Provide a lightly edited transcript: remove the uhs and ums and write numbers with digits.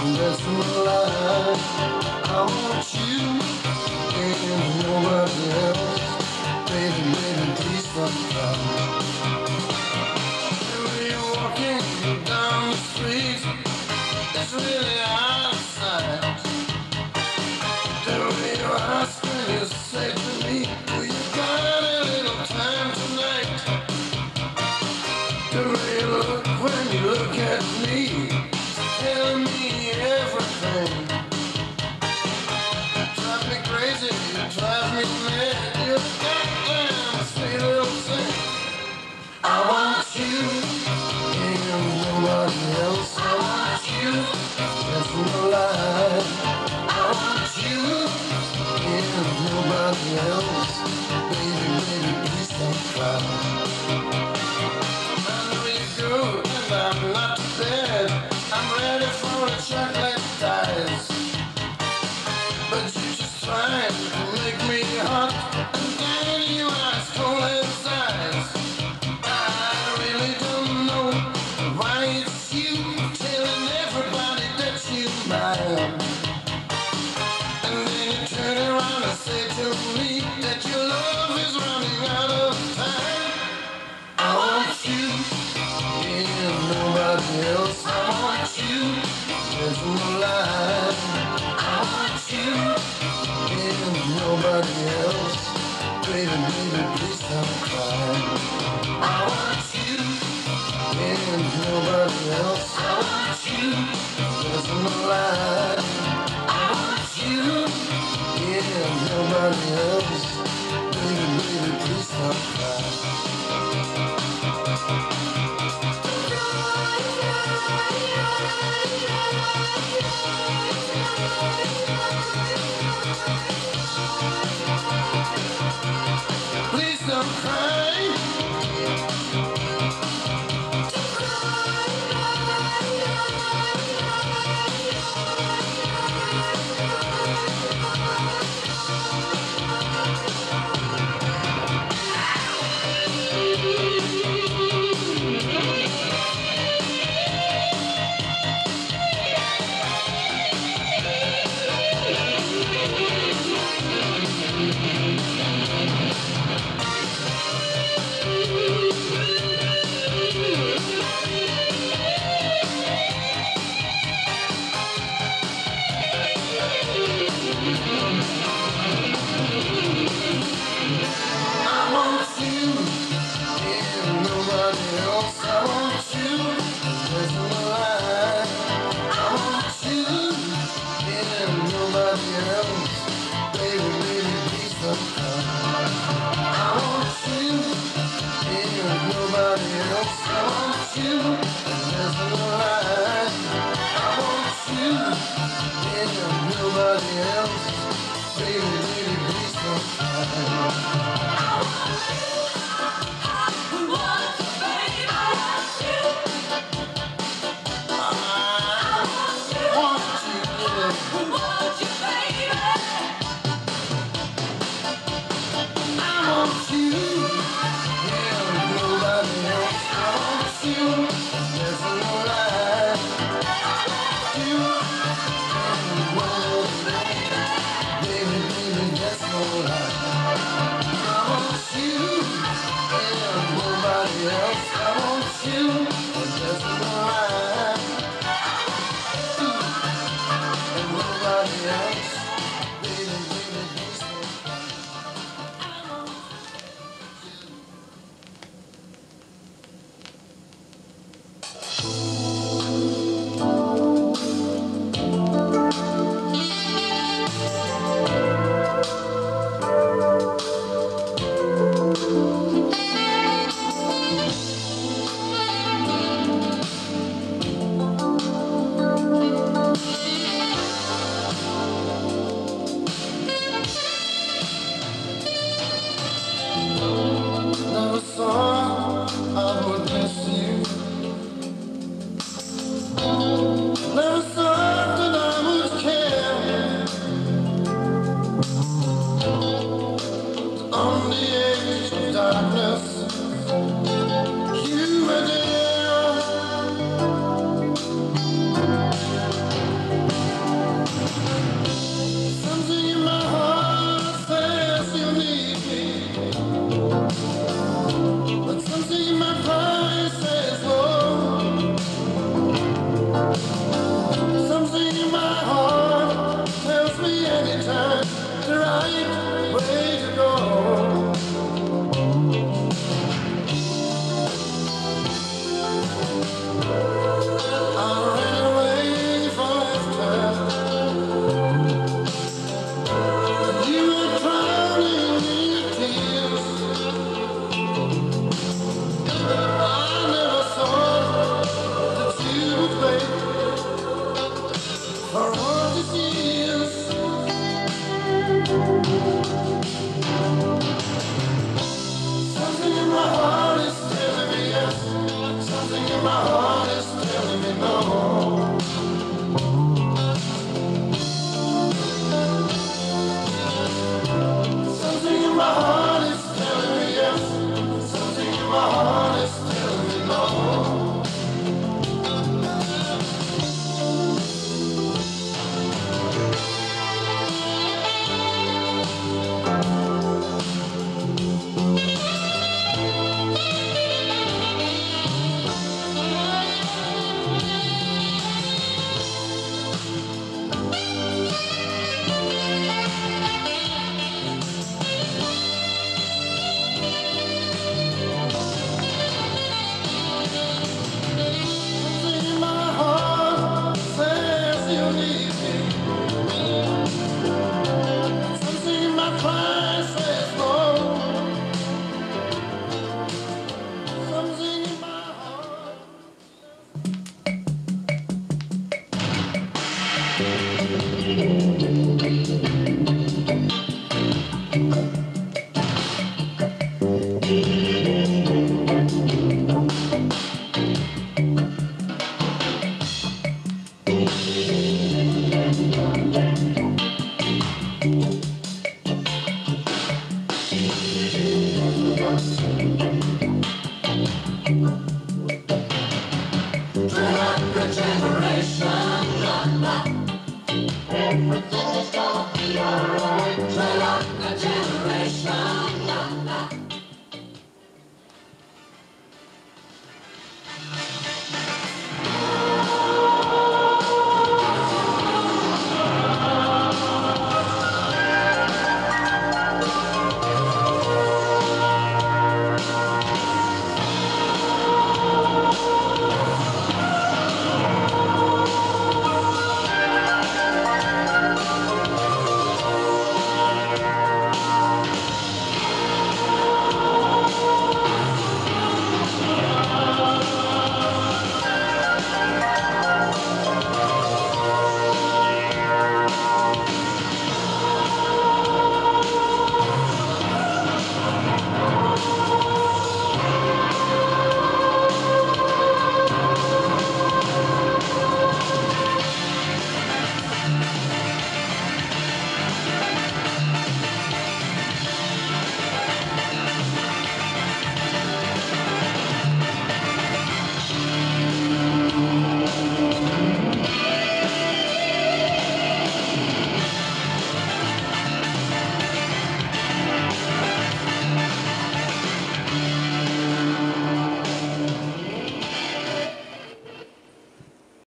That's my life. I want you and nobody else. Baby, baby, please don't cry. When you're walking down the street, it's really out of sight. The way you ask when you say to me, do you got a little time tonight? The way you look when you look at me, telling me everything. Drive me crazy, you drive me mad. You're goddamn sweet little thing. I want you and nobody else. I want you, that's no lie. I want you and nobody else. Baby, baby, please don't cry. I know you're good and I'm not too bad. I'm ready for a chocolate dice. But you just trying to make me hot. And then you ask for his eyes. I really don't know why it's you telling everybody that you mine. And then you turn around and say to me that your love is running out of time. I want you and nobody else. I want you, there's no lie. I want you and nobody else. Baby, baby, please don't cry. I want you and nobody else. I want you, there's no lie. I want you and nobody else. Baby, baby, please don't cry. Please don't cry. my heart.